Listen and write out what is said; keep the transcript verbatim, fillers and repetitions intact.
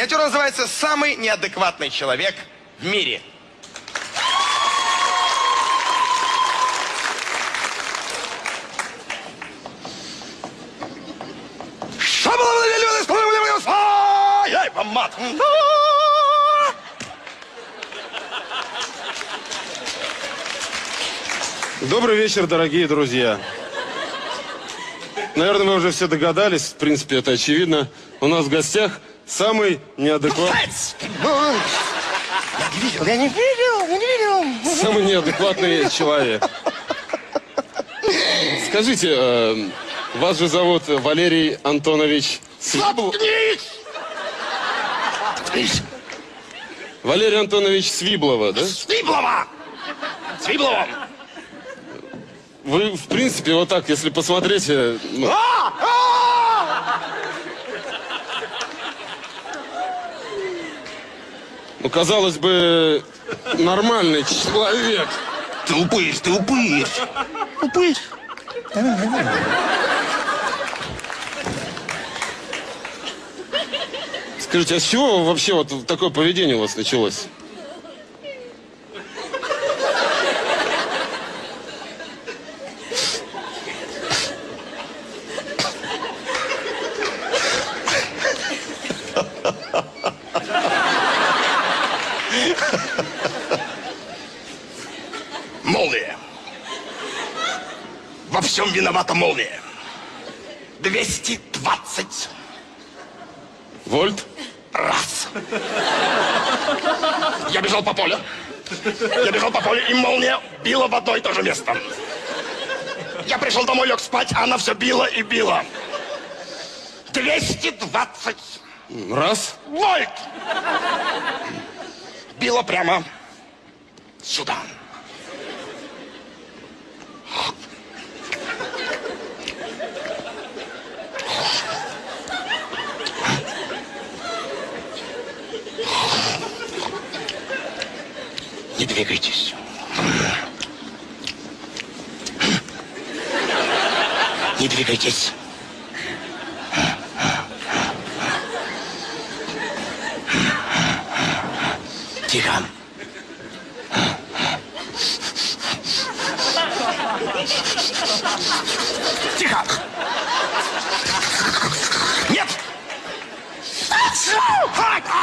Миниатюра называется «Самый неадекватный человек в мире». Добрый вечер, дорогие друзья. Наверное, вы уже все догадались, в принципе, это очевидно. У нас в гостях самый неадекватный... Я не видел, я не видел, я не видел. Самый неадекватный человек. Скажите, э, вас же зовут Валерий Антонович Свиблов? Заткнись! Заткнись! Валерий Антонович Свиблова, да? Свиблова! Свиблова! Вы, в принципе, вот так, если посмотреть... Ну... А! А! ну, казалось бы, нормальный человек. Ты упырь, ты упырь! Упырь! Скажите, а с чего вообще вот такое поведение у вас началось? Молния. Во всем виновата молния. двести двадцать. Вольт? Раз. Я бежал по полю. Я бежал по полю, и молния била в одно и то же место. Я пришел домой, лег спать, а она все била и била. двести двадцать. Раз. Вольт. Била прямо сюда. Не двигайтесь. Не двигайтесь. Тихо. Тихо. Нет.